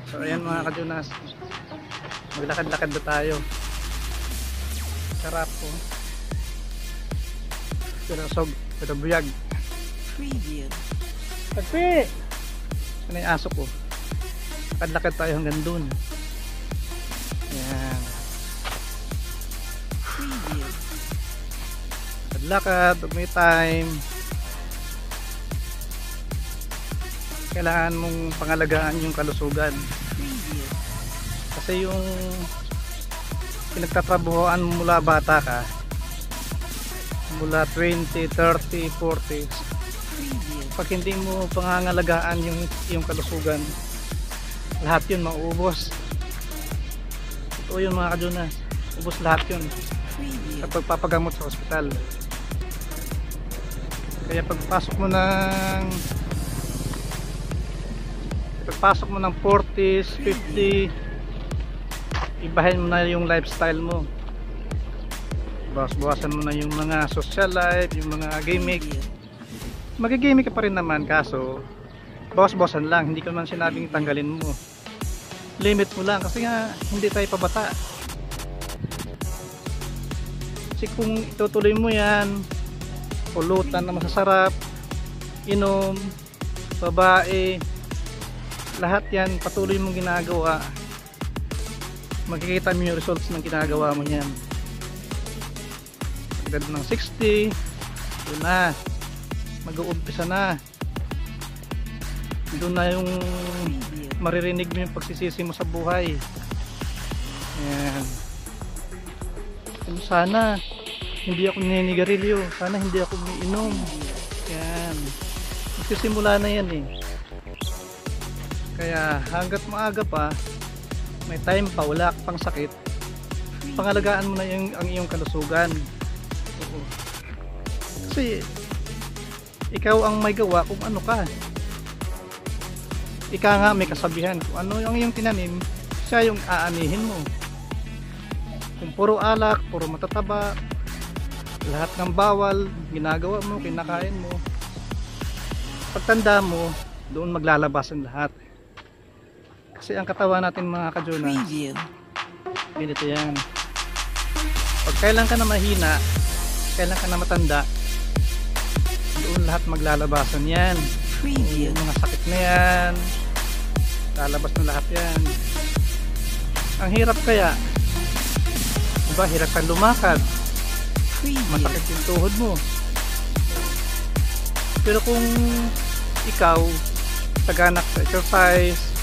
So ayan mga kajunas, maglakad-lakad na tayo. Sarap po. Pinasog, pinabuyag. Preview. Pagpi! Ano yung aso ko? Lakad-lakad tayo hanggang dun. Ayan. Preview. Lakad-lakad, pag may time. Kailangan mong pangalagaan yung kalusugan. Preview. Kasi yung pinagtatrabahoan mo mula bata ka, mula 20, 30, 40, Preview. pag hindi mo pangangalagaan yung kalusugan, lahat yun mauubos. Ito yun mga kajunas, ubos lahat yun Preview. kapag papagamot sa ospital. Kaya pagpasok mo ng 40s, 50, ibahin mo na yung lifestyle mo. Bawas-bawasan mo na yung mga social life, yung mga gimmick. Magigimik ka pa rin naman, kaso bawas-bawasan lang. Hindi ko naman sinabing tanggalin mo, limit mo lang, kasi nga hindi tayo pabata. Kasi kung itutuloy mo yan, pulutan na masasarap, inom, babae, lahat yan patuloy mong ginagawa, makikita mo yung results ng ginagawa mo yan. Pagdating ng 60, doon na mag-uumpisa na, doon na yung maririnig mo yung pagsisisi mo sa buhay. Ayan. Sana hindi ako ninigarilyo, sana hindi ako umiinom. Ayan, magsisimula na yan eh. Kaya hanggat maaga pa, may time pa, wala ka pang sakit, pangalagaan mo na ang iyong kalusugan. Oo. Kasi ikaw ang may gawa kung ano ka. Ika nga may kasabihan, kung ano yung iyong tinanim, siya yung aanihin mo. Kung puro alak, puro matataba, lahat ng bawal ginagawa mo, kinakain mo, pagtanda mo, doon maglalabas ang lahat. Kasi ang katawan natin mga kajunas, ganito yan. Pag kailan ka na mahina, kailan ka na matanda, doon lahat maglalabasan yan. Yung mga sakit na yan, lalabas na lahat yan. Ang hirap kaya, diba, hirap kang lumakad, masakit yung tuhod mo. Pero kung ikaw taganak sa exercise,